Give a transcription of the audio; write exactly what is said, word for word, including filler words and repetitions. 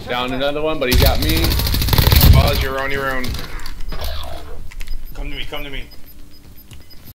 Down another one, but he got me. Buzz, you're on your own. Come to me, come to me.